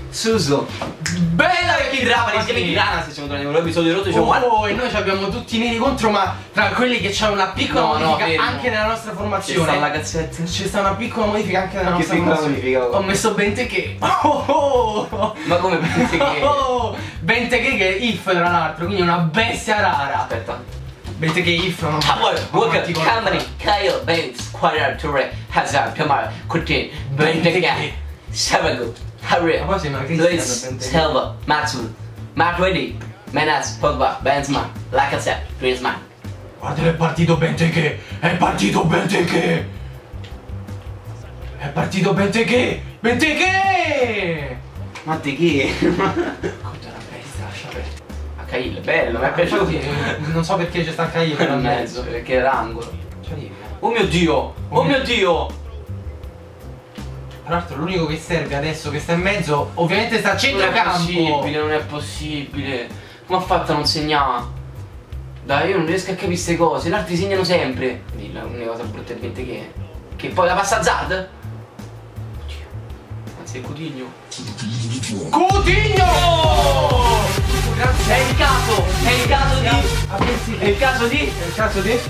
Suso. Bella Chi drama, insieme di Grana, se siamo tornati in un episodio rotto, diciamo e noi abbiamo tutti i neri contro, ma tra quelli che c'è una piccola modifica anche nella nostra formazione. Ci sta la cazzetta. C'è sta una piccola modifica anche nella nostra formazione. Ho messo Benteke. Ma come Benteke? Benteke che è if tra l'altro, quindi è una bestia rara. Aspetta. Benteke if non Walker, Company, Kyle, Bates, Squire, Touré, Hazard, Pamar, Coutinho, Benteke, Savago, Harry, Luis, Silva, Maxwell, Matuidi, Menas, Pogba, Benzema, Lacazette, Griezmann. Guarda, è partito Benteke! È partito Benteke! È partito Benteke! Benteke! Ma di chi? Quanto è una bestia, lascia perdere. A Caille, bello, mi è piaciuto. Non so perché c'è sta Caille in mezzo, perché era angolo. Cioè, oh mio Dio! Oh mio Dio! tra l'altro l'unico che serve adesso che sta in mezzo, ovviamente sta a centrocampo. Non è possibile, non è possibile. Come ha fatto a non segnare? Dai, io non riesco a capire queste cose, gli altri segnano sempre. Quindi l'unica cosa brutta è che poi la passa Zad? Oddio. Anzi è Coutinho. Coutinho! È il caso di... È il caso di... È il caso di...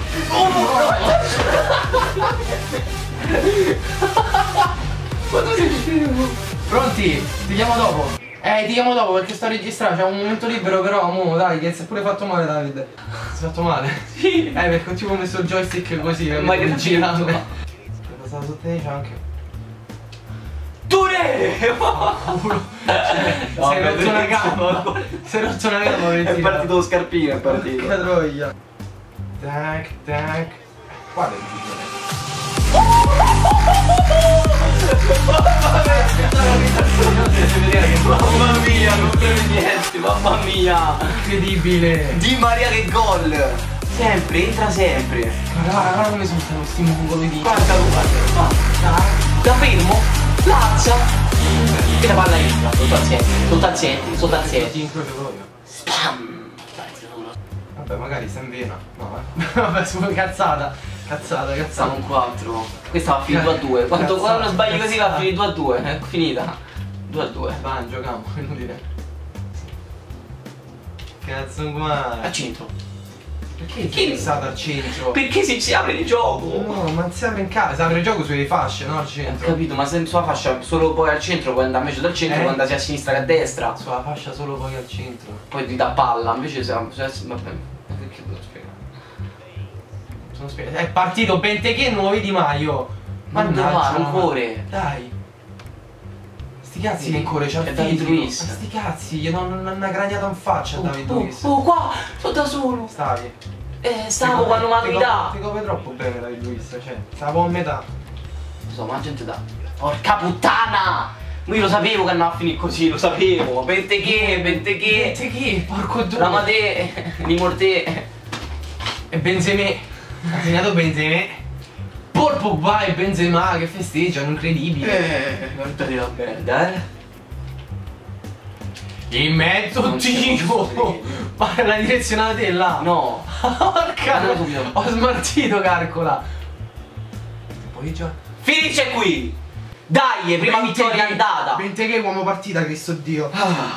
Quando sei scemo? Pronti? Ti chiamo dopo. Ti chiamo dopo perché sto registrando, c'è un momento libero però, mo dai, che si è pure fatto male Davide. Si è fatto male? Sì. Perché tipo ho messo il joystick così, ma che girato. È passato sotto te, c'è anche. Ture! Sei rotto una gamba. Sei rotto una gamba, è partito lo scarpino, è partito. Che troia. Tac, tac. Guarda il video. Mamma mia, non credo niente, mamma mia. Incredibile. Di Maria che gol. Sempre, entra sempre. Guarda come sono questi mongoli di... Guarda, da fermo, lazza. E la palla entra, sotto azienti. Spam. Vabbè, magari sta in vena. No, vabbè, cazzata. Cazzata. Siamo un 4. Questa va a finire 2-2. Quando sbagli così va a finire 2-2. È finita. 2-2. Vai, giochiamo, inutile. Cazzo qua. Al centro. Perché sei fissato al centro? Perché si apre il gioco? No, ma si apre in casa, si apre il gioco sulle fasce, no al centro. Ho capito, ma se sulla fascia solo poi al centro, puoi andare invece dal centro, puoi andare sia a sinistra che a destra. Sulla fascia solo poi al centro. Poi ti dà palla, invece se... Vabbè, perché devo spiegare? È partito Benteke e nuovi Di Maio. Ma dove va? Non corre. Dai. Sti cazzi che corre, c'ha il David fisico. Luiz. Sti cazzi, gli do una graniata in faccia a David Luiz. Oh, qua, sono da solo. Stavi. Stavo quando mi guida. Ti copre troppo bene David Luiz, cioè, stavo a metà. Lo so, ma la gente dà. Porca puttana! Io lo sapevo che andava a finire così, lo sapevo. Benteke, porco due. Ramate, Limorte. E Benzema. Ha segnato Benzema. Paul Pogba e Benzema che festeggiano, incredibile. Guardate la merda, In mezzo, Dio! Ma è la direzionata te là! No! Porca! Ho smartito, calcola! Poi già. Finisce qui! Dai, prima vittoria andata! Benteke uomo partita, Cristo Dio!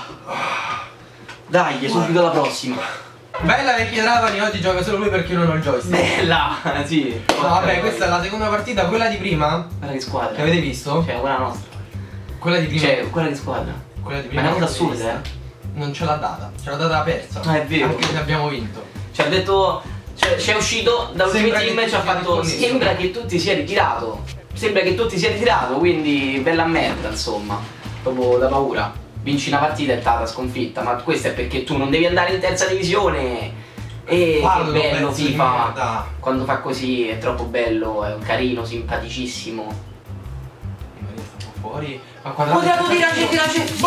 Dai, subito la prossima! Bella vecchia Travani, oggi gioca solo lui perché io non ho il joystick. Bella! Sì! No, vabbè, questa è la seconda partita, quella di prima. Guarda che squadra! Che avete visto? Cioè, quella nostra! Quella di prima. Cioè, quella di squadra! Quella di Ma prima. è una cosa assurda, Non ce l'ha data, ce l'ha data persa. Ah, è vero! Anche se abbiamo vinto. Cioè, ha detto. Cioè, c'è uscito dall'ultimo team e ci ha fatto. Sembra che tu ti sia ritirato! Sembra che tu ti sia ritirato, quindi bella merda, insomma. Proprio da paura. Vinci una partita e t'ha sconfitta, ma questo è perché tu non devi andare in terza divisione. E che bello FIFA. Quando fa così è troppo bello, è un carino, simpaticissimo. Maria sta fuori. Ma quando tiraci! Boh!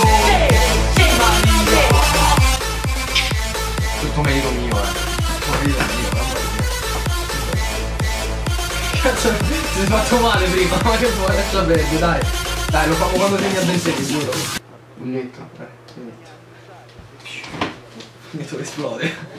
Tutto merito mio, Tutto merito mio, mamma mia. Cazzo, ti sei fatto male prima, ma che vuoi, lascia perdere, dai. Dai, lo facciamo quando segni a Benteke, giuro. Pugnetto, pugnetto. Pugnetto che esplode.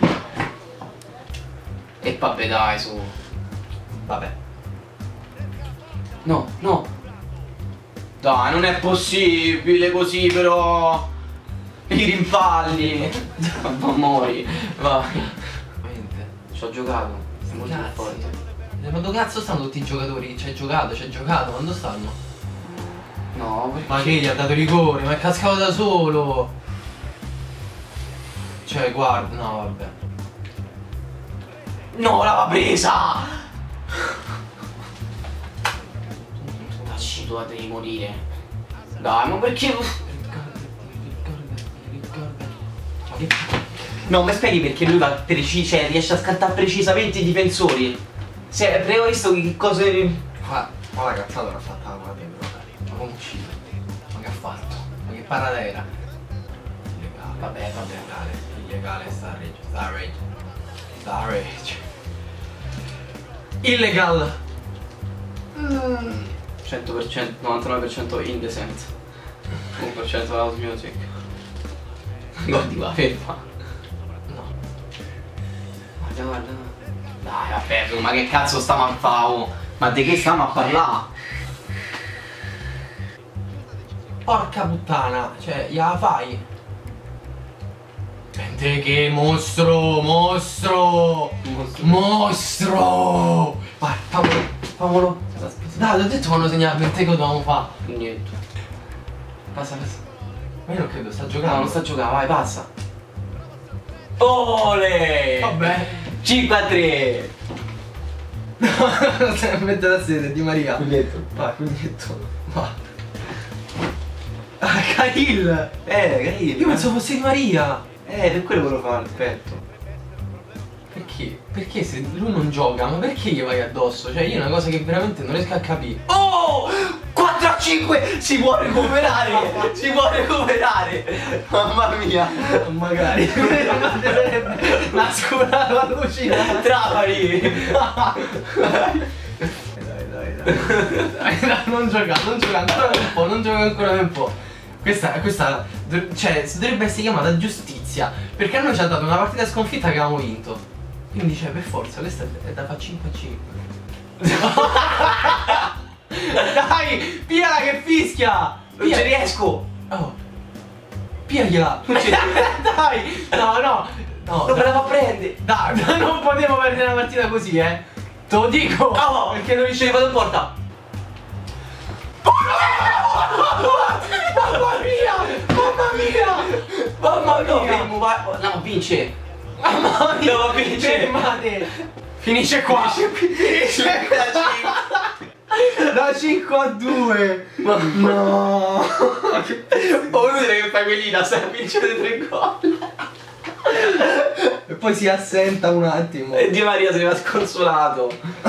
E vabbè dai, su. Vabbè. No. Dai, non è possibile così però. I rimpalli. Ma mori. Vai. Ci ho giocato. Siamo molto forti. Ma dove cazzo stanno tutti i giocatori? C'hai giocato, quando stanno? No, perché? Ma che gli ha dato rigore? Ma è cascato da solo. Cioè, guarda, no, vabbè. No, l'aveva presa! Tacci, tu devi morire. Dai, ma perché? Ma che... No, mi spieghi perché lui va preciso, cioè riesce a scattare precisamente i difensori? Se avevo visto che cosa. Ma la cazzata l'ha fatta la guardia, ma come uscito? Ma che ha fatto? Ma che parata era? Illegale. Vabbè. Illegale sta rage. Illegal. 100%, 99% indecent. 1% house music. Guardi qua, ferma. No. Guarda. Dai, vabbè, ma che cazzo stiamo a fare? Ma di che stiamo a parlare? Porca puttana, cioè, gliela fai? Sente che mostro! Vai, famolo! Dai, ti ho detto quando segnare per te che dobbiamo fare. Niente. Passa. Ma io non credo, sta No, giocando. non sta giocando, vai, passa. Ole! Vabbè. 5-3. Mette la sede, Di Maria. Puglietto. Vai, pugnetto. Va. Ah, Cahill! Cahill. Io pensavo fosse Di Maria. Per quello volevo fare il petto. Perché? Perché se lui non gioca, ma perché gli vai addosso? Cioè io è una cosa che veramente non riesco a capire. Oh! 4-5! Si può recuperare! Mamma mia! Magari. L'ha scurato allucinante. Trapani! Dai, non gioca ancora un po'. Questa, cioè, dovrebbe essere chiamata giustizia. Perché a noi ci ha dato una partita sconfitta che avevamo vinto. Quindi, cioè, per forza, questa è da fare 5-5. Dai, pigliala che fischia! Non ci riesco! Oh. Pigliala! Dai! No, Non me la fa prendere! dai, non potevo perdere una partita così, Te lo dico! Oh, Perché non riuscivo vado in porta! Mamma mia! Fermo, vai! No, vince! Mamma mia! No, vince! Fermate! Finisce qua! Finisce da 5-2! Ma No! oh, lui che fai quellina, stai a vincere 3 gol! E poi si assenta un attimo. E Di Maria se ne va sconsolato!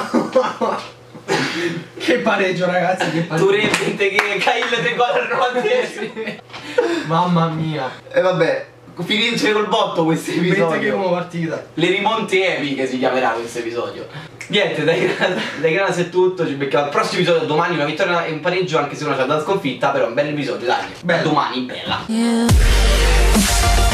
Che pareggio, ragazzi, che pareggio! Tu repente che Cahill 3 gol al 90esimo! Mamma mia! E vabbè, finisce col botto questo episodio! Mentre che come partita! Le rimonte epiche si chiamerà questo episodio. Niente, dai Granas è tutto, ci becchiamo al prossimo episodio domani, una vittoria e un pareggio anche se una c'ha da sconfitta, però un bel episodio, dai. Bello. Domani, bella.